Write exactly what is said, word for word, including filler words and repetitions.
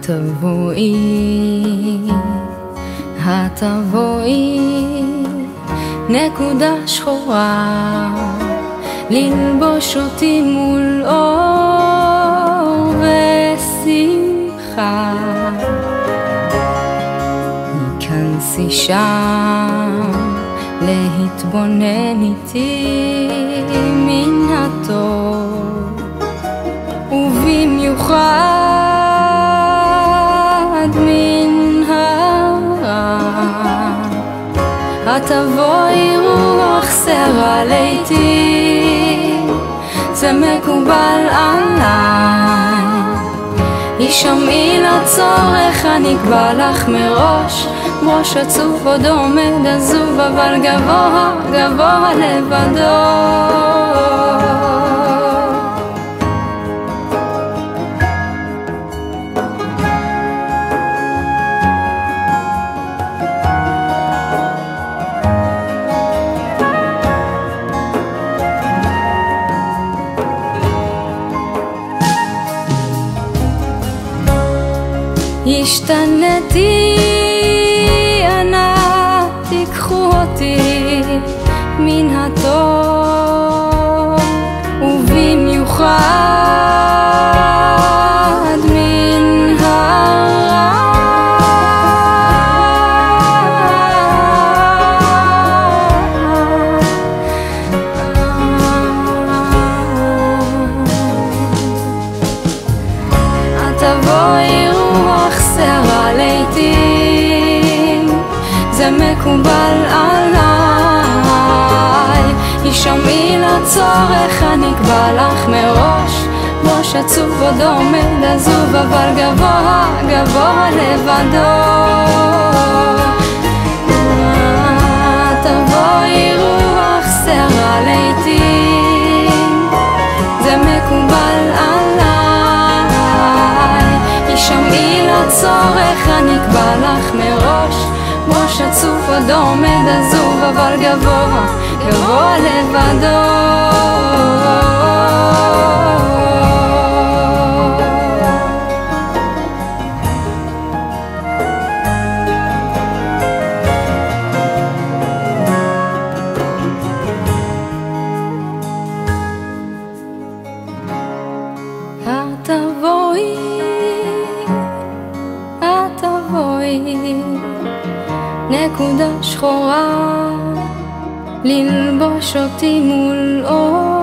התבואי, התבואי, נקודה שחורה, ללבוש אותי מול אור ושמחה. היכנסי שם, להתבונן איתי מן הטוב, ובמיוחד מן הרע. התבואי רוח סערה ליתי, זה מקובל עליי. הישמעי לצורך הנקבע לך מראש, ראש עצוב עוד עומד עזוב, אבל גבוה גבוה לבדו. השתנתי, אנא תיקחו אותי מן הטוב, ובמיוחד מן הרע. התבואי סערה לעתים, זה מקובל עליי. הישמעי לצורך הנקבע לך מראש, ראש עצוב עוד עומד עזוב, אבל גבוה גבוה לבדו. תבואי רוח סערה לעתים, זה מקובל עליי. הישמעי לצורך הנקבע לך מראש, ראש עצוב עוד עומד עזוב, אבל גבוה גבוה לבדו. התבואי, התבואי, נקודה שחורה, ללבוש אותי מול אור